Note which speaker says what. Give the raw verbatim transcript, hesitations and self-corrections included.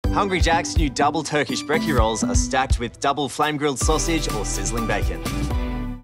Speaker 1: Hungry Jack's new Double Turkish Brekky Rolls are stacked with double flame-grilled sausage or sizzling bacon.